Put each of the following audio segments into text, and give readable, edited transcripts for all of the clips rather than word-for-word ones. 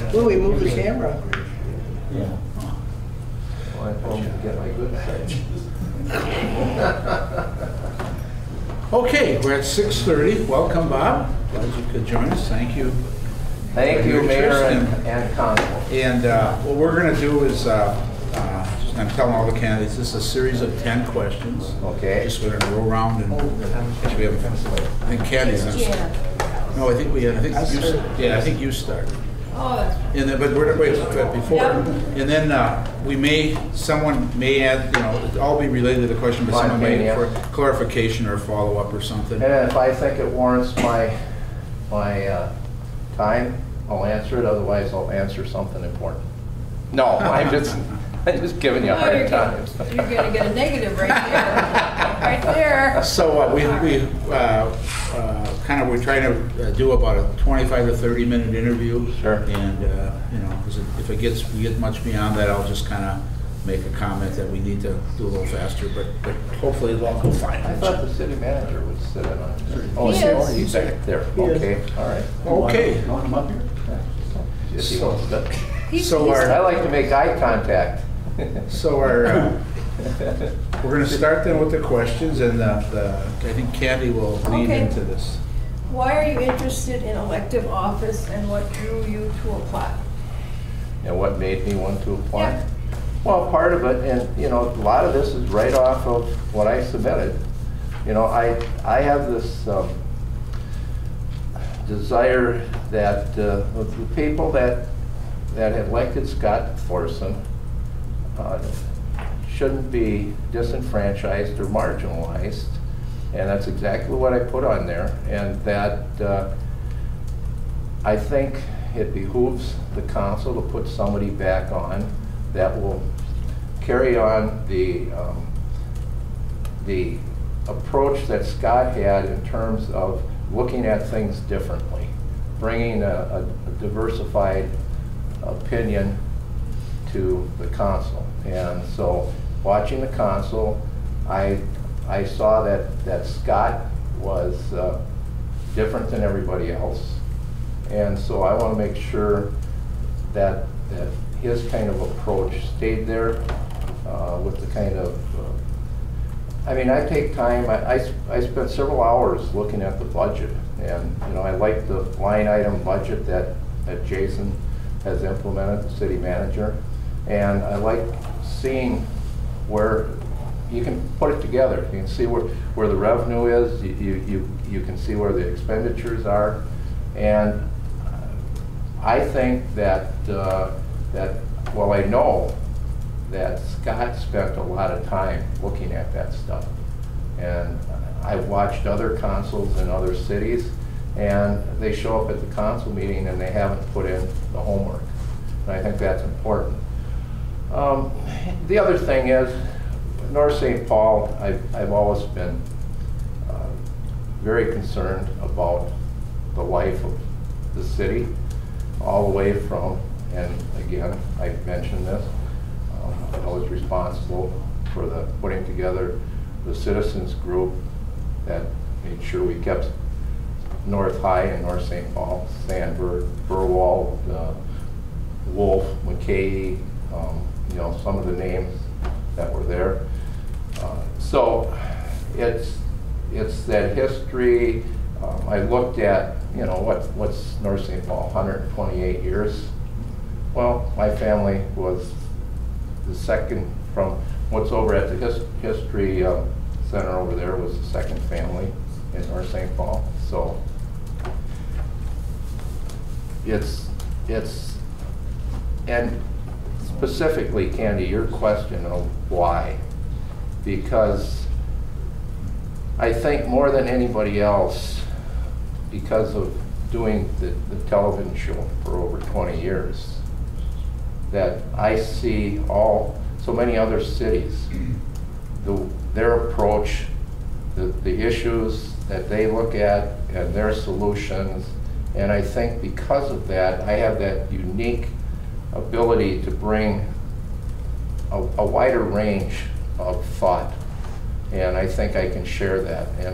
Will we move the camera? Yeah. Well, I told him to get my good side. Okay, we're at 6:30. Welcome, Bob. Glad you could join us. Thank you. Thank you, Mayor and Council. And what we're going to do is, I'm telling all the candidates, this is a series of 10 questions. Okay. Just going to go around and actually we have, I think Candy's on. No, I think we have. I think you. Yeah, I think you start. Oh, that's. And then, but before, and then someone may add, it'll all be related to the question, but someone may add for clarification or follow up or something. And if I think it warrants my time, I'll answer it. Otherwise, I'll answer something important. No, I'm just giving you a hard time. You're going to get a negative right there. Right there. So we're trying to do about a 25 to 30 minute interview. Sure. And because if we get much beyond that, I'll just kind of make a comment that we need to do a little faster. But hopefully it'll all go fine. I thought the city manager would sit in on it. Oh, he's back there. Okay. All right. Okay. You want him up here? Yes, he wants to. I like to make eye contact. So we're going to start then with the questions, and I think Candy will lead into this. Why are you interested in elective office, and what drew you to apply? And what made me want to apply? Yeah. Well, part of it, and a lot of this is right off of what I submitted. I have this desire that the people that had elected Scott Thorsen shouldn't be disenfranchised or marginalized, and that's exactly what I put on there. And that I think it behooves the council to put somebody back on that will carry on the approach that Scott had in terms of looking at things differently, bringing a diversified opinion to the council. And so watching the council, I saw that Scott was different than everybody else. And so I want to make sure that his kind of approach stayed there with the kind of, I take time, I spent several hours looking at the budget, and I like the line item budget that Jason has implemented, the city manager, and I like seeing where you can put it together. You can see where the revenue is, you can see where the expenditures are, and I think that well, I know that Scott spent a lot of time looking at that stuff. And I've watched other councils in other cities, and they show up at the council meeting and they haven't put in the homework. And I think that's important. The other thing is, North St. Paul, I've always been very concerned about the life of the city, all the way from, and again, I mentioned this, I was responsible for putting together the citizens group that made sure we kept North High and North St. Paul, Sandburg, Burwald, Wolf, McKay, some of the names that were there. So it's that history. I looked at, what's North St. Paul, 128 years? Well, my family was the second from what's over at the History Center over there was the second family in North St. Paul. So and specifically, Candy, your question of why, because I think more than anybody else, because of doing the television show for over 20 years, that I see so many other cities, their approach, the issues that they look at and their solutions, and I think because of that, I have that unique ability to bring a wider range of thought, and I think I can share that. And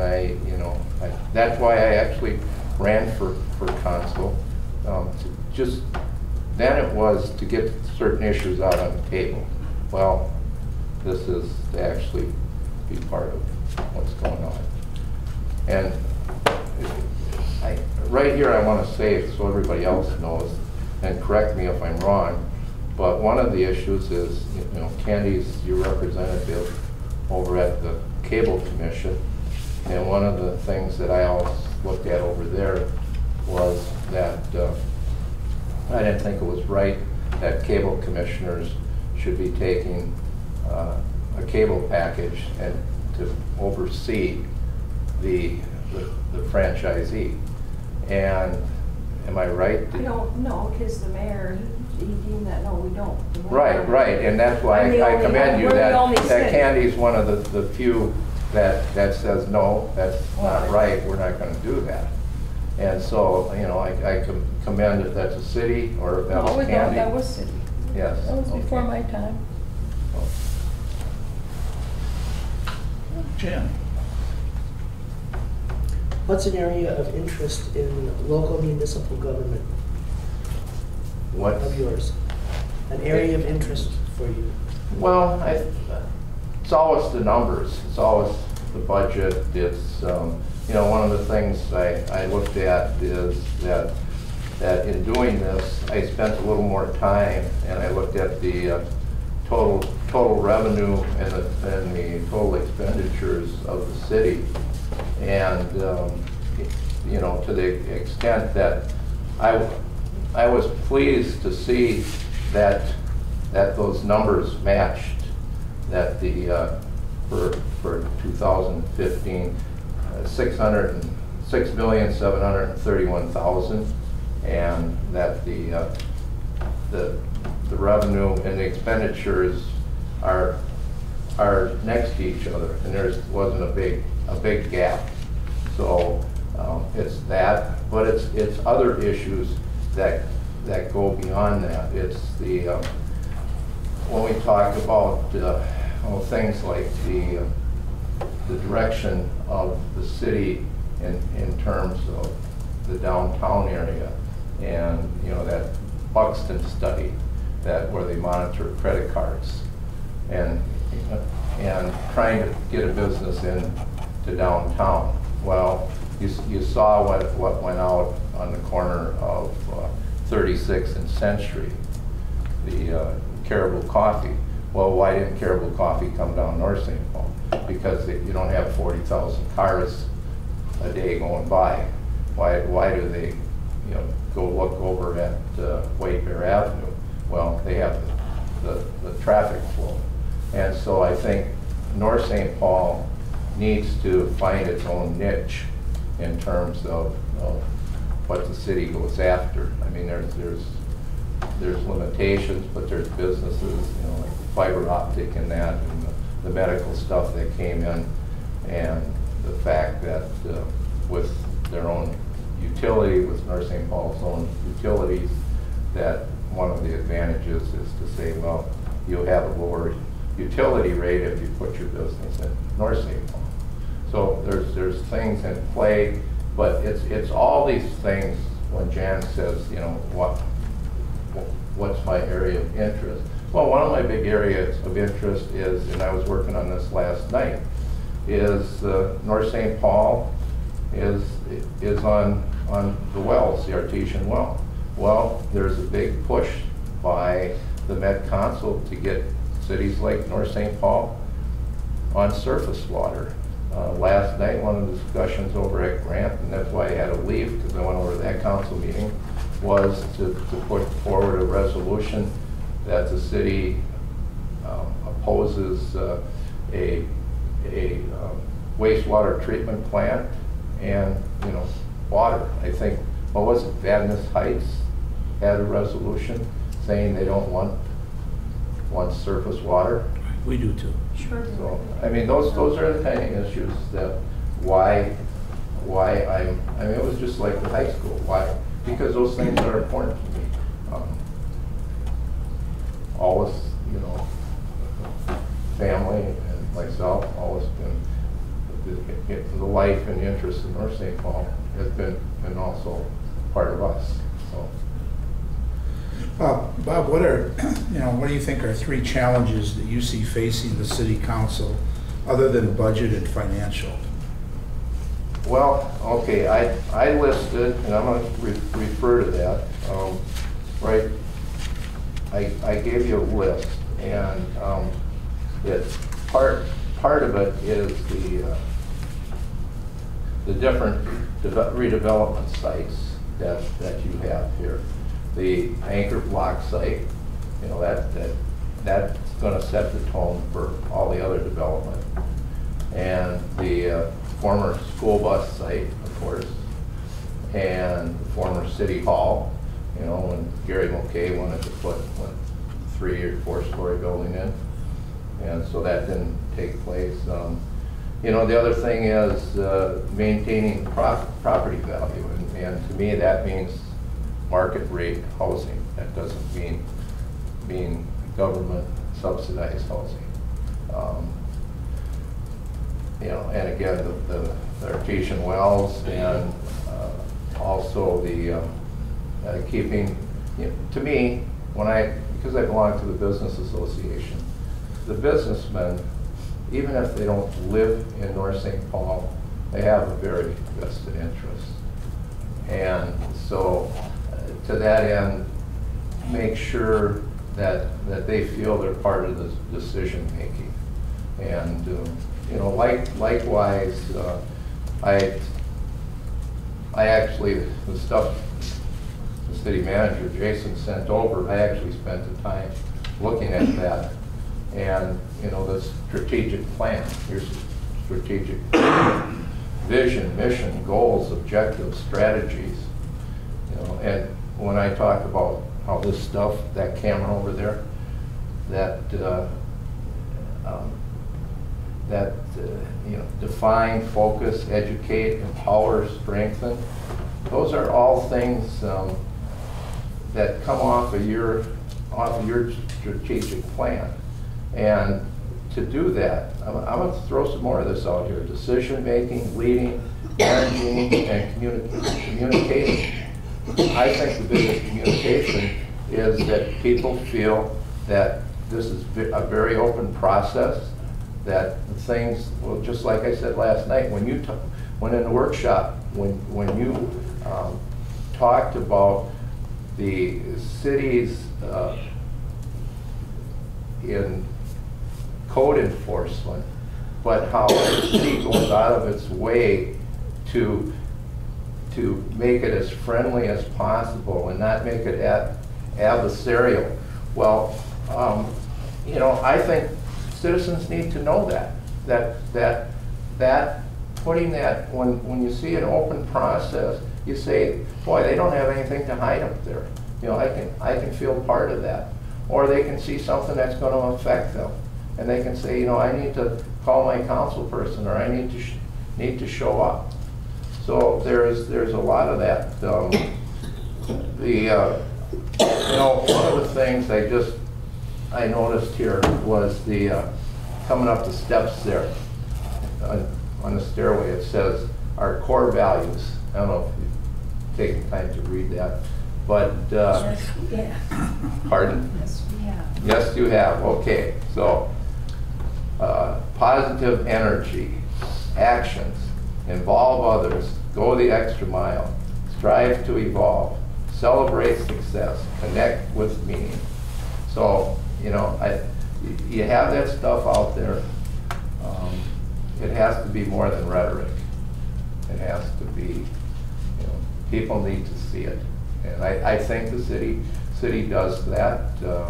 that's why I actually ran for council, to just then it was to get certain issues out on the table. Well, this is to actually be part of what's going on. And right here I want to say, so everybody else knows, and correct me if I'm wrong, but one of the issues is, you know, Candy's your representative over at the Cable Commission, and one of the things that I always looked at over there was that I didn't think it was right that cable commissioners should be taking a cable package and to oversee the franchisee. And am I right? I don't know, because the mayor, he deemed that, no, we don't. Right, right, and that's why I commend you that Candy's one of the few that says, no, that's not right, we're not going to do that. And so, you know, I commend if that's a city or if that was Candy. That was city. Yes. That was before my time. Jan? What's an area of interest in local municipal government What? of yours? An area of interest for you? Well, it's always the numbers. It's always the budget. It's, you know, one of the things I looked at is that in doing this, I spent a little more time and I looked at the total revenue and the total expenditures of the city. And, you know, to the extent that I was pleased to see that those numbers matched, that the, for 2015, $606,731,000, and that the revenue and the expenditures are next to each other, and there wasn't a big gap. So it's that, but it's other issues that go beyond that. It's the when we talk about things like the direction of the city in terms of the downtown area, and you know that Buxton study where they monitor credit cards and trying to get a business in to downtown. Well, you saw what went out on the corner of 36th and Century, the Caribou Coffee. Well, why didn't Caribou Coffee come down North St. Paul? Because you don't have 40,000 cars a day going by. Why do they, you know, go look over at White Bear Avenue? Well, they have the traffic flow. And so I think North St. Paul needs to find its own niche in terms of what the city goes after. I mean, there's limitations, but there's businesses, you know, like fiber optic and that, and the medical stuff that came in, and the fact that with their own utility, with North St. Paul's own utilities, that one of the advantages is to say, well, you'll have a lower utility rate if you put your business in North St. Paul. So there's things in play, but it's all these things. When Jan says, you know, what's my area of interest? Well, one of my big areas of interest is, and I was working on this last night, is North St. Paul is on the wells, the artesian well. Well, there's a big push by the Met Council to get cities like North St. Paul on surface water. Last night, one of the discussions over at Grant, and that's why I had to leave because I went over to that council meeting, was to put forward a resolution that the city opposes a wastewater treatment plant and, you know, water. I think, what was it, Vadnais Heights had a resolution saying they don't want surface water. We do too. Sure. So, I mean, those are the kind of issues that why I mean, it was just like the high school. Why? Because those things are important to me. Always, you know, family and myself, always been the life and interest in North St. Paul has been also part of us. So. Bob, what do you think are 3 challenges that you see facing the city council other than budget and financial? Well, okay, I listed, and I'm going to refer to that, right? I gave you a list, and part of it is the different redevelopment sites that you have here. The anchor block site, you know, that's going to set the tone for all the other development. And the former school bus site, of course, and the former city hall, you know, when Gary Mulcahy wanted to put a 3 or 4 story building in. And so that didn't take place. You know, the other thing is maintaining property value. And to me, that means market rate housing. That doesn't mean government subsidized housing. You know, and again, the artesian wells, and also the keeping, you know, to me, because I belong to the business association, the businessmen, even if they don't live in North St. Paul, they have a very vested interest. And so to that end, make sure that they feel they're part of the decision making. And you know, likewise, I actually, the stuff the city manager Jason sent over, I actually spent the time looking at that. And you know, the strategic plan, here's strategic vision, mission, goals, objectives, strategies. You know, and when I talk about how this stuff, that camera over there, that you know, define, focus, educate, empower, strengthen. Those are all things that come off of your strategic plan. And to do that, I'm going to throw some more of this out here: decision making, leading, managing, and communicating. I think the biggest communication is that people feel that this is a very open process, that things, well, just like I said last night, when in the workshop, when you talked about the city's in code enforcement, but how the city goes out of its way to make it as friendly as possible and not make it adversarial. Well, you know, I think citizens need to know that putting that, when you see an open process, you say, boy, they don't have anything to hide up there. You know, I can feel part of that. Or they can see something that's going to affect them, and they can say, you know, I need to call my council person, or I need to show up. So there's a lot of that. You know, one of the things I noticed here was the coming up the steps there on the stairway. It says our core values. I don't know if you've taken time to read that, but Yes, we have. pardon? Yes, we have. Yes, you have. Okay, so positive energy, actions, involve others, go the extra mile, strive to evolve, celebrate success, connect with meaning. So, you know, you have that stuff out there. It has to be more than rhetoric. It has to be, you know, people need to see it. And I think the city does that.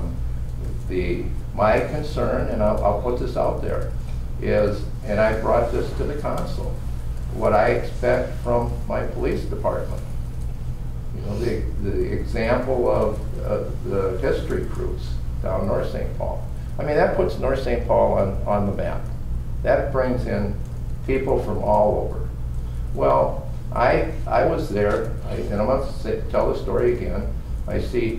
My concern, and I'll put this out there, is, and I brought this to the council, what I expect from my police department. You know, the example of the history cruise down North St. Paul. I mean, that puts North St. Paul on the map. That brings in people from all over. Well, I was there, and I'm going to tell the story again. I see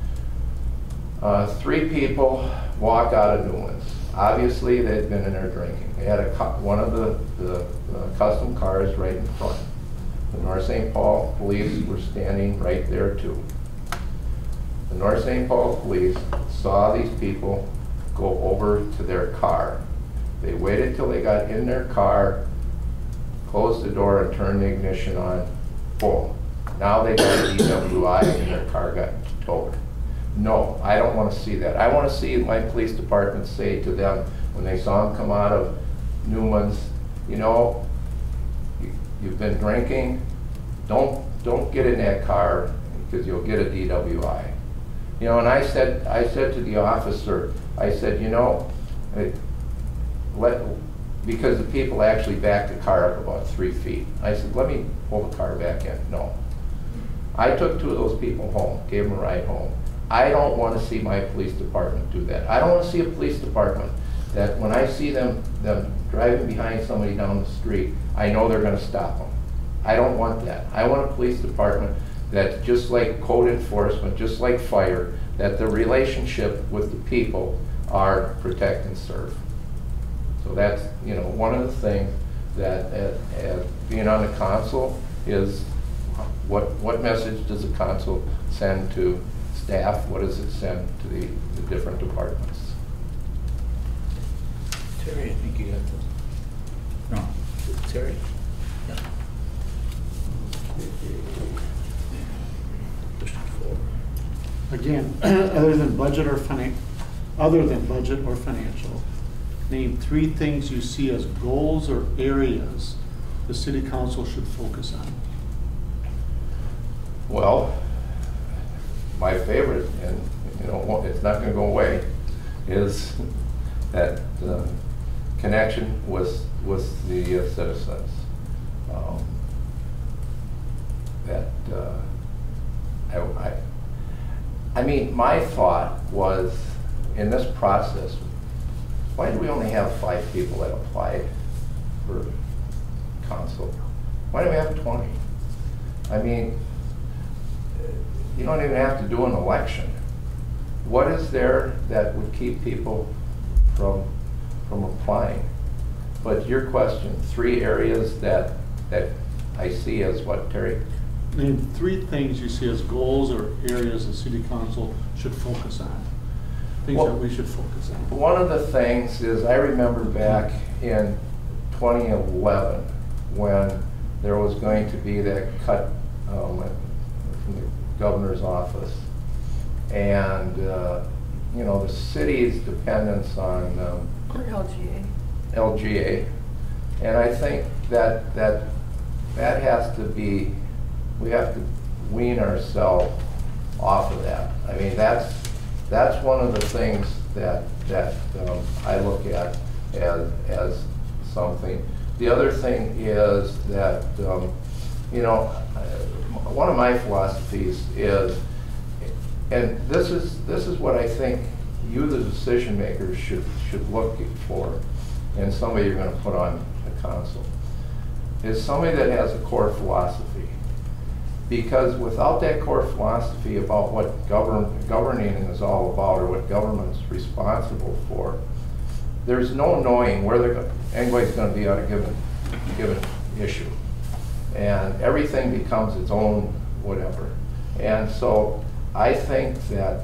3 people walk out of Newlands. Obviously, they'd been in there drinking. They had one of the custom cars right in front. The North St. Paul police were standing right there too. the North St. Paul police saw these people go over to their car. They waited till they got in their car, closed the door and turned the ignition on, boom. Now they got a DWI and their car got towed. No, I don't want to see that. I want to see my police department say to them when they saw them come out of Newman's, you know, you've been drinking, don't get in that car because you'll get a DWI. You know, and I said to the officer, I said, you know, because the people actually backed the car up about 3 feet. I said, let me pull the car back in. No. I took 2 of those people home, gave them a ride home. I don't want to see my police department do that. I don't want to see a police department that when I see them driving behind somebody down the street, I know they're going to stop them. I don't want that. I want a police department that, just like code enforcement, just like fire, that the relationship with the people are protect and serve. So that's, you know, one of the things that being on the council is what message does the council send to staff? What does it send to the different departments? Terry, I think you got the. No, Terry? No. Push it forward. Again, other than budget or financial, name 3 things you see as goals or areas the city council should focus on. Well, my favorite, and you know, it's not going to go away, is that connection with the citizens. I mean, my thought was, in this process, why do we only have 5 people that applied for council? Why do we have 20? I mean, you don't even have to do an election. What is there that would keep people from applying? But your question, 3 areas that I see as what, Terry? Name 3 things you see as goals or areas the city council should focus on. Things that we should focus on. One of the things is, I remember back in 2011 when there was going to be that cut from the governor's office, and you know, the city's dependence on LGA, and I think that has to be, we have to wean ourselves off of that. I mean, that's one of the things that I look at as something. The other thing is that you know, one of my philosophies is, and this is what I think you, the decision makers, should look for in somebody you're going to put on the council, is somebody that has a core philosophy. Because without that core philosophy about what governing is all about, or what government's responsible for, there's no knowing where anybody's going to be on a given issue, and everything becomes its own whatever. And so I think that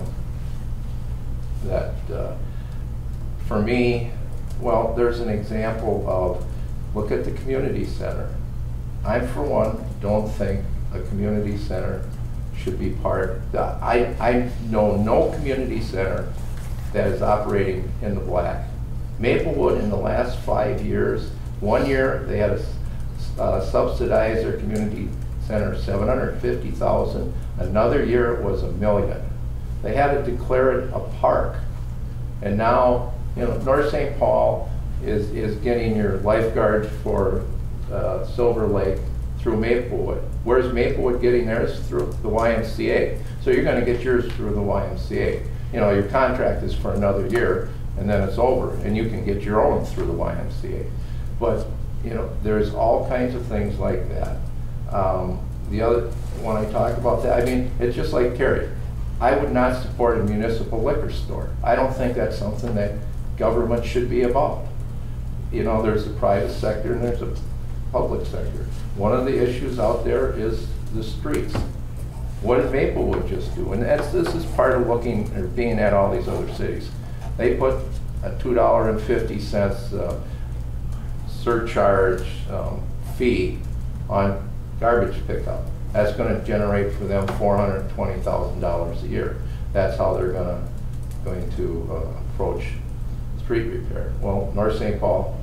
for me, well, there's an example of, look at the community center. I, for one, don't think a community center should be part. I know no community center that is operating in the black. Maplewood, in the last 5 years, 1 year they had to subsidize their community center $750,000. Another year it was $1 million. They had to declare it a park, and now, you know, North St. Paul is getting your lifeguard for Silver Lake through Maplewood. Where's Maplewood getting theirs? Through the YMCA. So you're going to get yours through the YMCA. You know, your contract is for another year, and then it's over, and you can get your own through the YMCA. But, you know, there's all kinds of things like that. The other, when I talk about that, I mean, it's just like Terry. I would not support a municipal liquor store. I don't think that's something that government should be about. You know, there's the private sector and there's a public sector. One of the issues out there is the streets. What did Maplewood just do? And this is part of looking or being at all these other cities. They put a $2.50 surcharge fee on garbage pickup. That's going to generate for them $420,000 a year. That's how they're going to approach street repair. Well, North St. Paul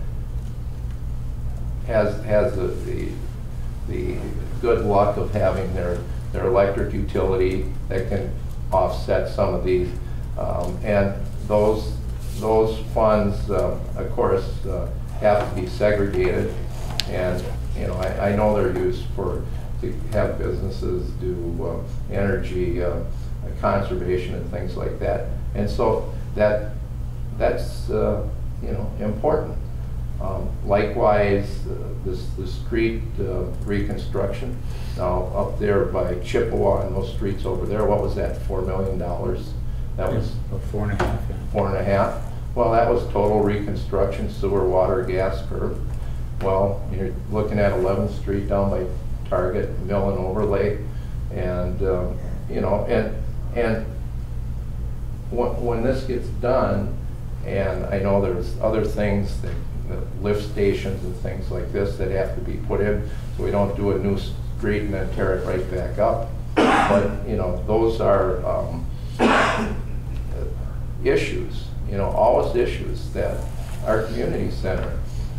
has the good luck of having their electric utility that can offset some of these, and those funds, of course, have to be segregated. And I know they're used to have businesses do energy conservation and things like that, and so that's important. Likewise, the street reconstruction. Now up there by Chippewa and those streets over there, what was that? $4 million. That was about 4.5. Yeah. 4.5. Well, that was total reconstruction, sewer, water, gas, curb. Well, you're looking at 11th Street down by Target, mill and overlay, and and when this gets done, and I know there's other things that lift stations and things like this that have to be put in, so we don't do a new street and then tear it right back up. But those are issues, always issues that our community center,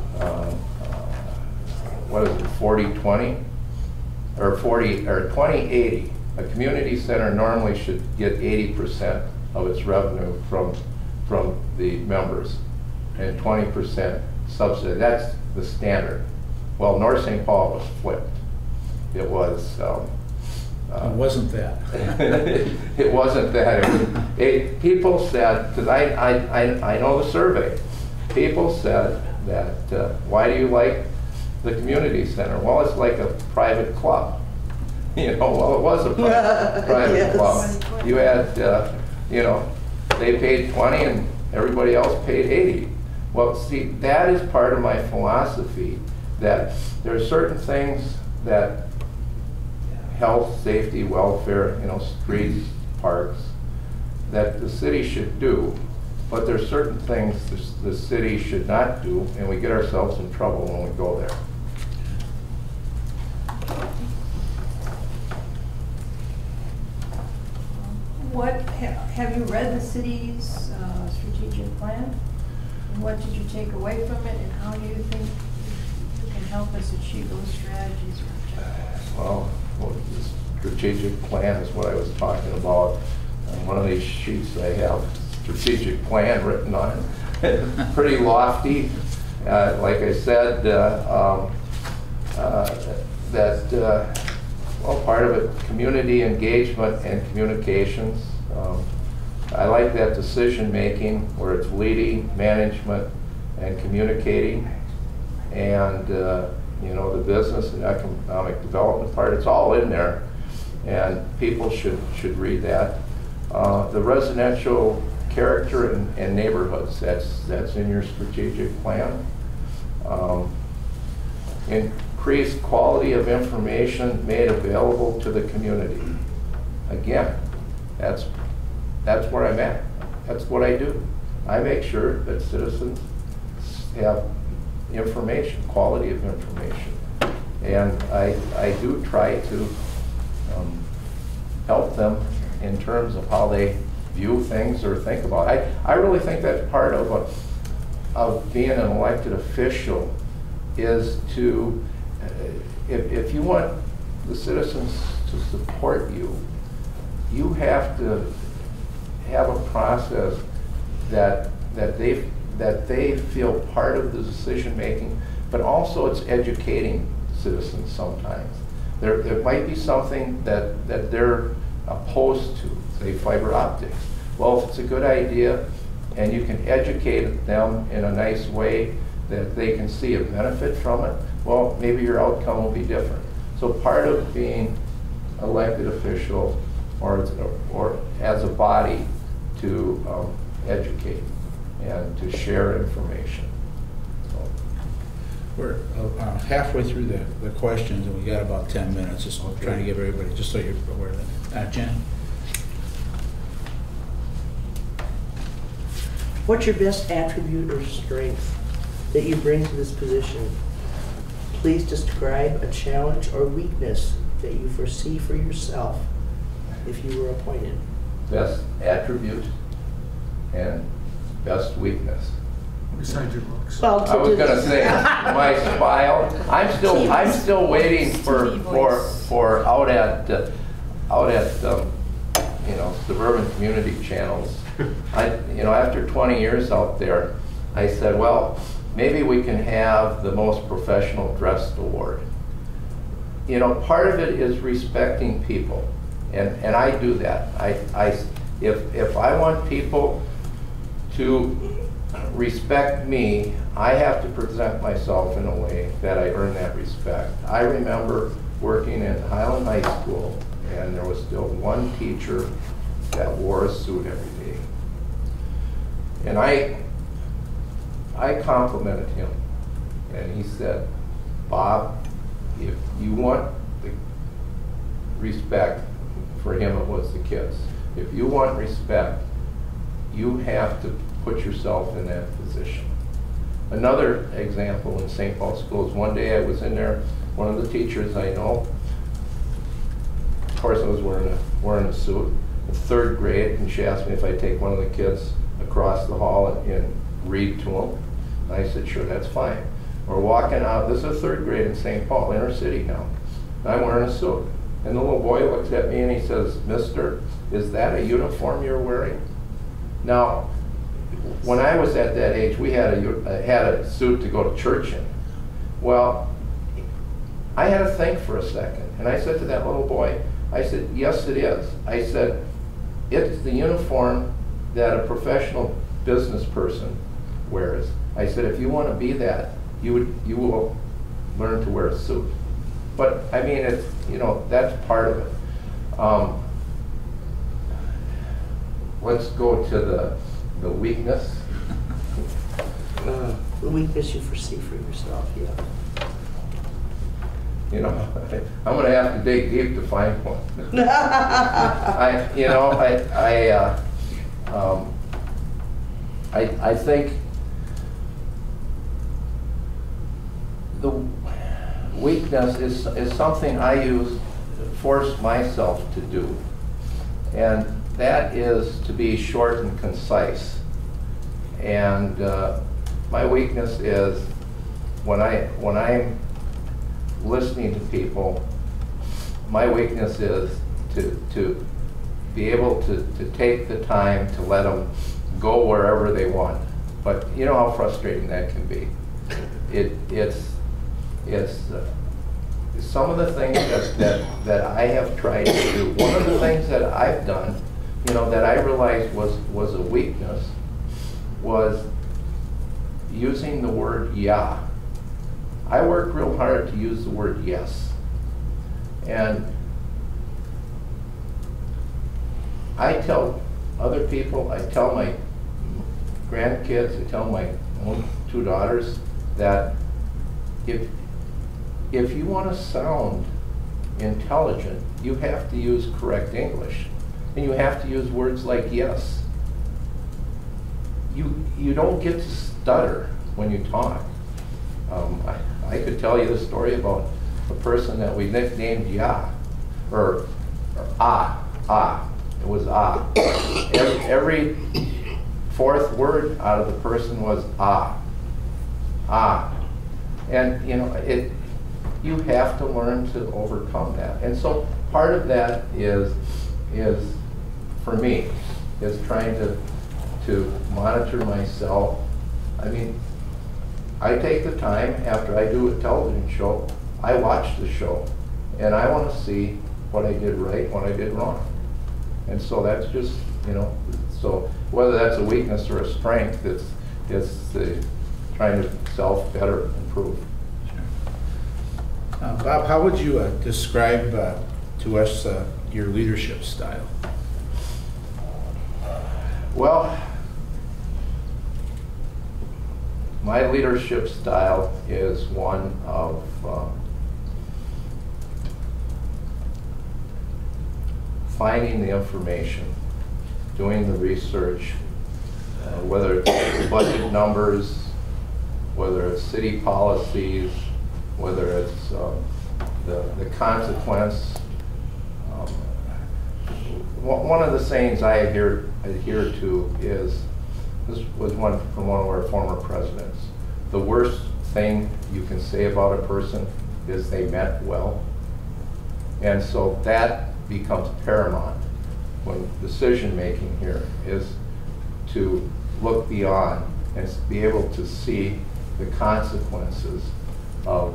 what is it, 40-20 or 20-80? A community center normally should get 80% of its revenue from the members and 20% subsidy. That's the standard. Well, North St. Paul was flipped. It was. It wasn't that. It wasn't that. People said, because I know the survey. People said that why do you like the community center? Well, it's like a private club. Well, it was a private Yes. club. You had, they paid 20 and everybody else paid 80. Well, see, that is part of my philosophy, that there are certain things that health, safety, welfare, streets, parks, that the city should do, but there are certain things the city should not do, and we get ourselves in trouble when we go there. Have you read the city's strategic plan? And what did you take away from it, and how do you think you can help us achieve those strategies or objectives? Well, the strategic plan is what I was talking about. On one of these sheets I have strategic plan written on it. Pretty lofty. Like I said, part of it, community engagement and communications. I like that decision making where it's leading, management, and communicating, and the business and economic development part. It's all in there, and people should read that. The residential character and neighborhoods. That's in your strategic plan. Increased quality of information made available to the community. Again, that's where I'm at. That's what I do. I make sure that citizens have information, quality of information. And I do try to help them in terms of how they view things or think about it. I really think that's part of being an elected official, is to, if you want the citizens to support you, you have to have a process that they feel part of the decision making, but also it's educating citizens sometimes. There might be something that they're opposed to, say fiber optics. Well, if it's a good idea and you can educate them in a nice way that they can see a benefit from it, well, maybe your outcome will be different. So part of being elected official or as a body to educate and to share information. So. We're halfway through the questions, and we got about 10 minutes. Just trying to give everybody, just so you're aware of that. Jen? What's your best attribute or strength that you bring to this position? Please describe a challenge or weakness that you foresee for yourself if you were appointed. Best attribute and best weakness. Besides your books. Well, I was gonna say, my smile, I'm still waiting for out at you know, suburban community channels. You know, after 20 years out there, I said, well, maybe we can have the most professional dressed award. You know, part of it is respecting people, and I do that. If I want people to respect me, I have to present myself in a way that I earn that respect. I remember working in Highland High School, and there was still one teacher that wore a suit every day. And I complimented him, and he said, Bob, if you want the respect, for him it was the kids, if you want respect, you have to put yourself in that position. Another example in St. Paul schools, one day I was in there, one of the teachers I know, of course I was wearing a suit, in 3rd grade, and she asked me if I'd take one of the kids across the hall and read to them. And I said, sure, that's fine. We're walking out, this is 3rd grade in St. Paul, inner city now. And I'm wearing a suit. And the little boy looks at me and he says, Mister, is that a uniform you're wearing? Now, when I was at that age, we had a suit to go to church in. Well, I had to think for a second. And I said to that little boy, I said, yes, it is. I said, it's the uniform that a professional business person wears. I said, if you want to be that, you will learn to wear a suit. But I mean, it's, you know, that's part of it. Let's go to the weakness. The weakness you foresee for yourself, yeah. You know, I'm going to have to dig deep to find one. I think the weakness is something I force myself to do, and that is to be short and concise. And my weakness is when I'm listening to people, my weakness is to be able to take the time to let them go wherever they want. But you know how frustrating that can be. It's some of the things that I have tried to do. One of the things that I've done, you know, that I realized was a weakness, was using the word yeah. I work real hard to use the word yes. And I tell other people, I tell my grandkids, I tell my own 2 daughters that if you want to sound intelligent, you have to use correct English. And you have to use words like yes. You don't get to stutter when you talk. I could tell you the story about a person that we nicknamed Ya, or Ah. It was Ah. Every 4th word out of the person was Ah. And you know, you have to learn to overcome that. And so part of that is for me, is trying to monitor myself. I mean, I take the time after I do a television show, I watch the show, and I want to see what I did right, what I did wrong. And so that's just, you know, so whether that's a weakness or a strength, it's trying to self-better improve. Sure. Bob, how would you describe to us your leadership style? Well, my leadership style is one of finding the information, doing the research, whether it's budget numbers, whether it's city policies, whether it's the consequence. One of the sayings I adhere to is, this was one from one of our former presidents: the worst thing you can say about a person is they meant well. And so that becomes paramount when decision making here, is to look beyond and be able to see the consequences of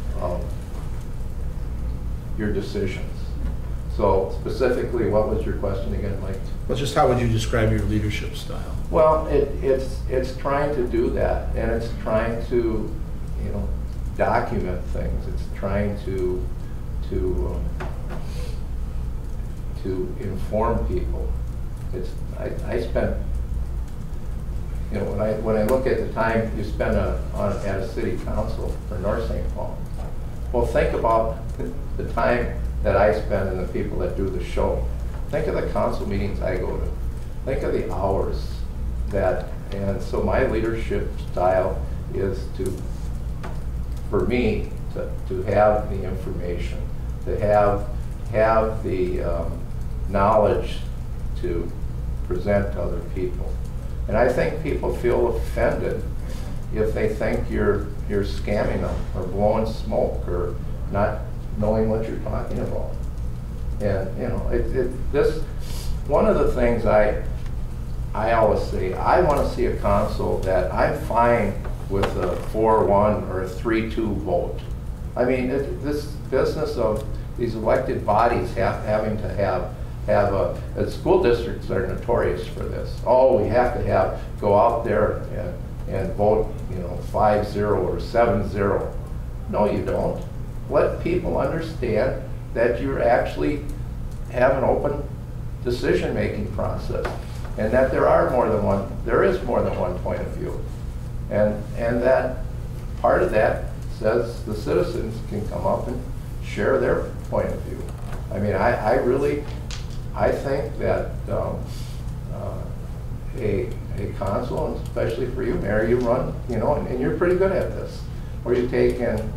your decisions. So specifically, what was your question again, Mike? Well, just how would you describe your leadership style? Well, it's trying to do that, and it's trying to, you know, document things. It's trying to inform people. I spent, you know, when I look at the time you spend at a city council for North St. Paul, well, think about the time that I spend and the people that do the show. Think of the council meetings I go to. Think of the hours that, and so my leadership style is for me, to have the information, to have the knowledge to present to other people. And I think people feel offended if they think you're scamming them or blowing smoke or not knowing what you're talking about. And you know, this one of the things I always say, I want to see a council that I'm fine with a 4-1 or a 3-2 vote. I mean, this business of these elected bodies having to have school districts are notorious for this. Oh, we have to go out there and vote, you know, 5-0 or 7-0. No, you don't. Let people understand that you actually have an open decision-making process, and that there is more than one point of view, and that part of that says the citizens can come up and share their point of view. I mean, I think that a council, and especially for you, Mayor, you run, you know, and you're pretty good at this, where you take in.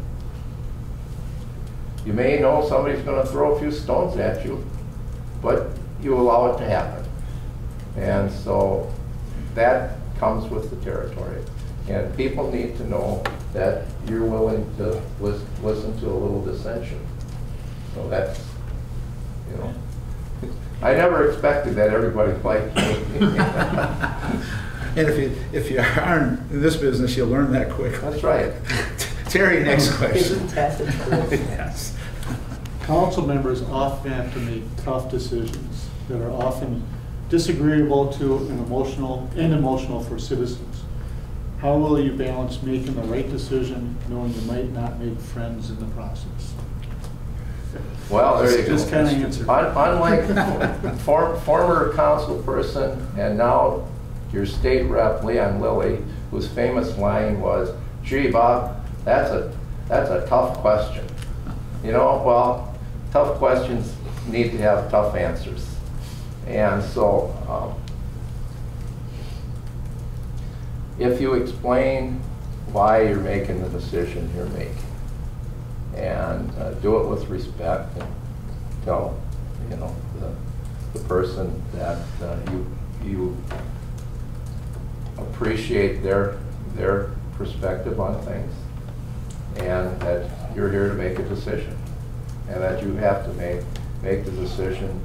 You may know somebody's going to throw a few stones at you, but you allow it to happen. And so that comes with the territory. And people need to know that you're willing to listen to a little dissension. So that's, you know, I never expected that everybody liked me. And if you aren't in this business, you'll learn that quick. That's right. Terry, next question. Isn't that the truth? Yes. Council members often have to make tough decisions that are often disagreeable to and emotional for citizens. How will you balance making the right decision, knowing you might not make friends in the process? Well, there you go. Just kind of answer. Unlike former council person and now your state rep, Leon Lilly, whose famous line was, "Gee, Bob, that's a tough question." You know, well, tough questions need to have tough answers. And so, if you explain why you're making the decision you're making, and do it with respect, and tell, you know, the person that you appreciate their perspective on things, and that you're here to make a decision, and that you have to make the decision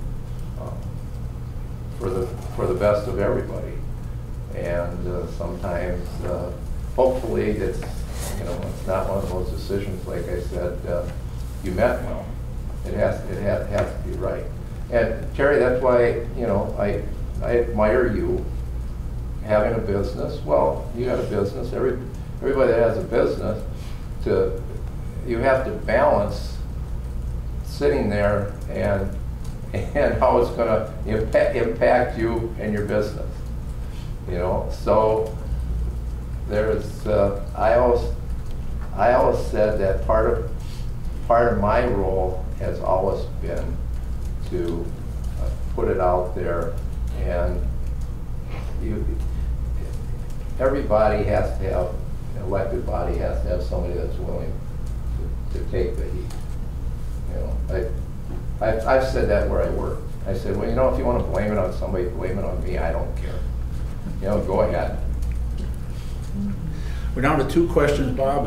for the best of everybody. And sometimes, hopefully, it's, you know, it's not one of those decisions, like I said, you meant well. It has to be right. And Terry, that's why, you know, I admire you having a business. Well, you got a business. Everybody that has a business, you have to balance sitting there and how it's going to impact you and your business. You know, so there's I always said that part of my role has always been to put it out there, and everybody has to have, an elected body has to have somebody that's willing to take the heat. You know, I've said that where I work. I said, well, you know, if you want to blame it on somebody, blame it on me. I don't care. You know, go ahead. We're down to 2 questions, Bob.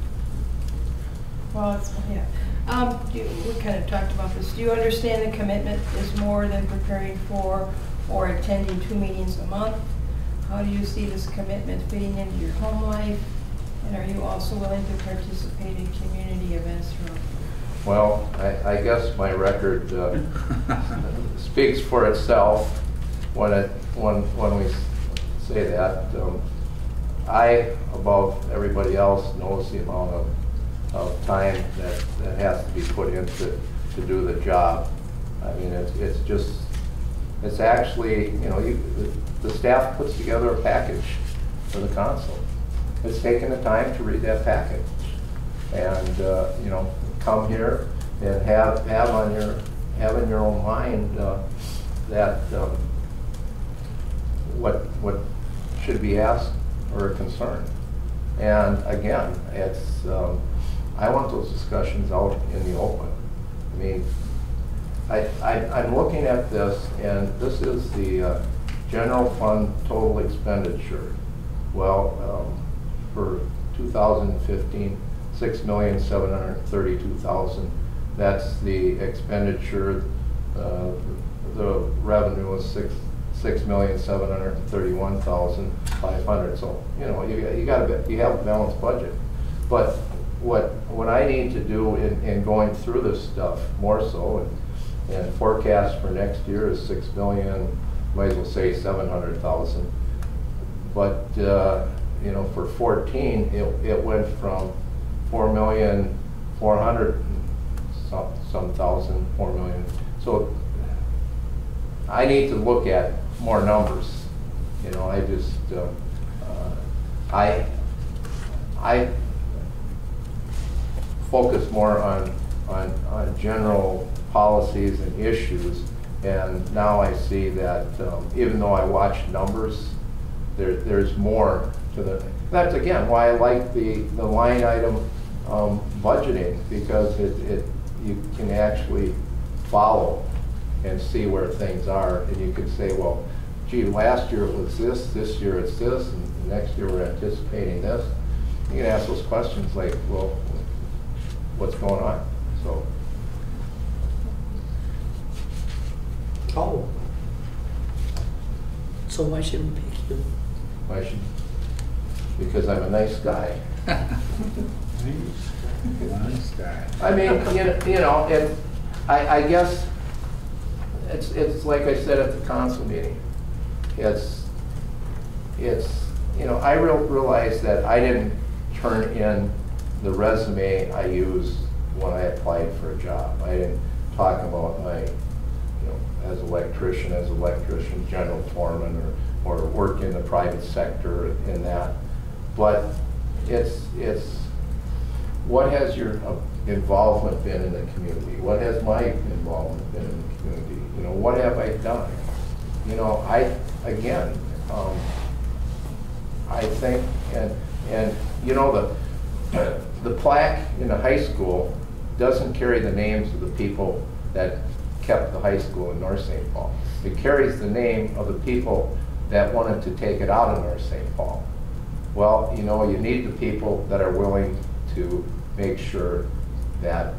Well, yeah. We kind of talked about this. Do you understand the commitment is more than preparing for or attending 2 meetings a month? How do you see this commitment fitting into your home life? And are you also willing to participate in community events throughout? Well, I guess my record speaks for itself when we say that. I, above everybody else, knows the amount of time that has to be put into to do the job. I mean, it's actually, you know, the staff puts together a package for the council. It's taken the time to read that package, and you know, come here and have in your own mind that what should be asked or a concern. And again, it's I want those discussions out in the open. I mean, I'm looking at this, and this is the general fund total expenditure. Well, for 2015, $6,732,000. That's the expenditure. The revenue was $6,731,500. So you know, you have a balanced budget. But what I need to do in going through this stuff more so, and forecast for next year is $6 million. Might as well say 700,000. But you know, for 14, it went from 4,400,000 some thousand, 4 million. So I need to look at more numbers. You know, I just I focus more on general policies and issues, and now I see that even though I watch numbers, there's more to the. That's again why I like the line item budgeting, because you can actually follow and see where things are, and you can say, well, gee, last year it was this year it's this, and next year we're anticipating this. You can ask those questions like, well, what's going on? So. Oh. So why should we pick you? Why should? Because I'm a nice guy. Nice guy. I mean, you know, I guess it's like I said at the council meeting. It's you know, I realize that I didn't turn in the resume I used when I applied for a job. I didn't talk about my, you know, as electrician, general foreman, or work in the private sector in that. But it's what has your involvement been in the community? What has my involvement been in the community? You know, what have I done? You know, I think, and you know, the plaque in the high school doesn't carry the names of the people that kept the high school in North St. Paul. It carries the name of the people that wanted to take it out of North St. Paul. Well, you know, you need the people that are willing to make sure that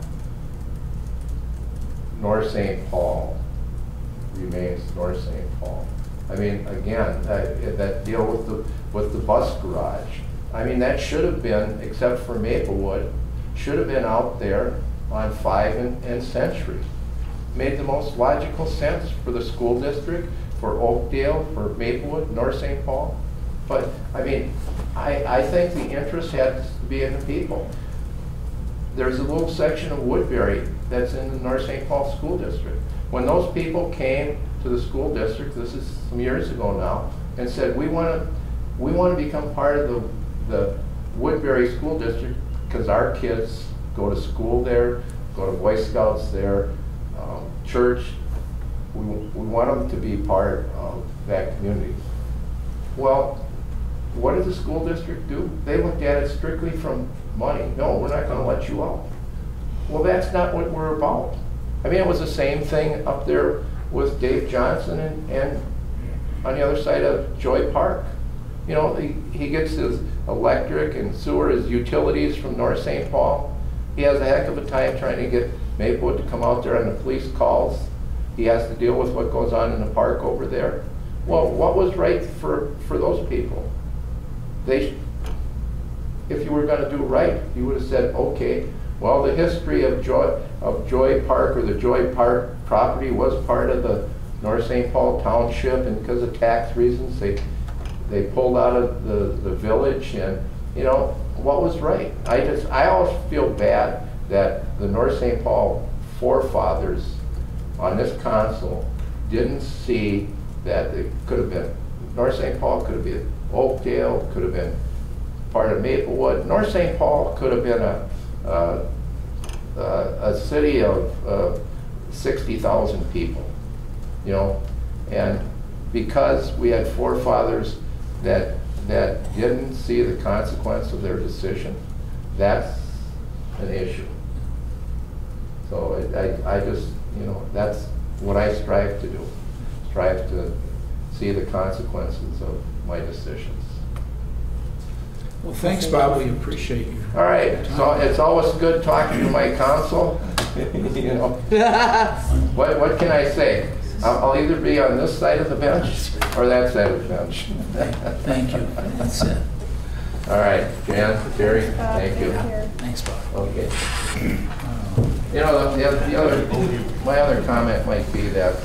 North St. Paul remains North St. Paul. I mean, again, that deal with the bus garage. I mean, that should have been, except for Maplewood, should have been out there on 5 and Century. Made the most logical sense for the school district, for Oakdale, for Maplewood, North St. Paul. But I mean, I think the interest has to be in the people. There's a little section of Woodbury that's in the North St. Paul School District. When those people came to the school district, this is some years ago now, and said, we want to become part of the Woodbury School District because our kids go to school there, go to Boy Scouts there, church. we want them to be part of that community. Well, what did the school district do? They looked at it strictly from money. No, we're not gonna let you out. Well, that's not what we're about. I mean, it was the same thing up there with Dave Johnson and on the other side of Joy Park. You know, he gets his electric and sewer, his utilities from North St. Paul. He has a heck of a time trying to get Maplewood to come out there on the police calls. He has to deal with what goes on in the park over there. Well, what was right for those people? If you were going to do right, you would have said, okay, well, the history of Joy Park, or the Joy Park property, was part of the North St. Paul Township, and because of tax reasons, they pulled out of the village, and you know, what was right? I always feel bad that the North St. Paul forefathers on this council didn't see that it could have been, North St. Paul could have been Oakdale, could have been part of Maplewood. North St. Paul could have been a city of 60,000 people, you know, and because we had forefathers that didn't see the consequence of their decision, that's an issue. So I just, you know, that's what I strive to do. Strive to see the consequences of my decisions. Well, thanks, Bob, we appreciate you. All right, so it's always good talking to my counsel. You know, what can I say? I'll either be on this side of the bench or that side of the bench. Thank you. That's it. All right, Jan, Terry, thank you. Thanks, Bob. Okay. You know, my other comment might be that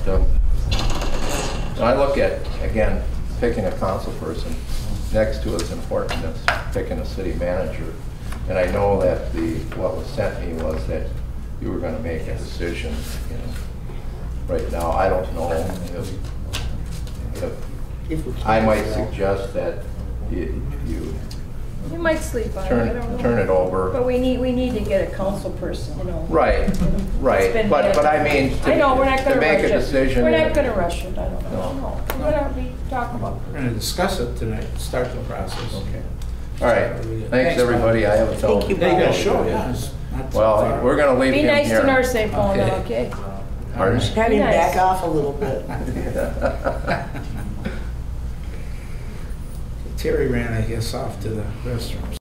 I look at, again, picking a council person next to as important as picking a city manager. And I know that what was sent me was that you were going to make a decision. You know, right now, I don't know if I might suggest that you might sleep on it, I don't know. turn it over. But we need to get a council person, you know. Right. But I mean, I know, we're not gonna make rush a it. decision. We're not gonna rush it, I don't know. No. We're gonna be talking about. We're going to discuss it tonight, start the process. Okay. All right. Thanks, everybody. I have a Thank you, Yeah, you got Bob. to show, yeah. It's not so Well, far. we're going to leave Be him nice here. to North St. Paul now, Okay. okay? Pardon? Have him Nice. back off a little bit. Terry ran, I guess, off to the restrooms.